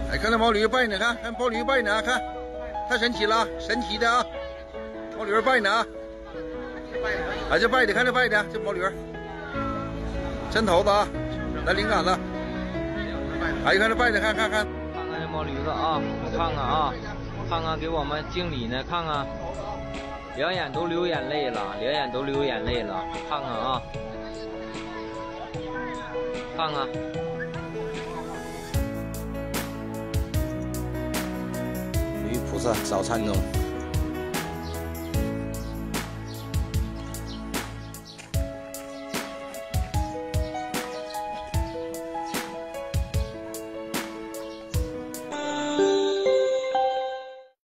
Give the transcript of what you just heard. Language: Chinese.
哎，看那毛驴拜呢，看毛驴拜呢，看，太神奇了，神奇的啊！毛驴拜呢啊！哎，这拜的，看这拜的，这毛驴，抻头子啊，来灵感了。哎，看这拜的，看看这毛驴子啊，看看啊，看看给我们经理呢，看看，两眼都流眼泪了，看看啊，看看。 于菩萨早餐中。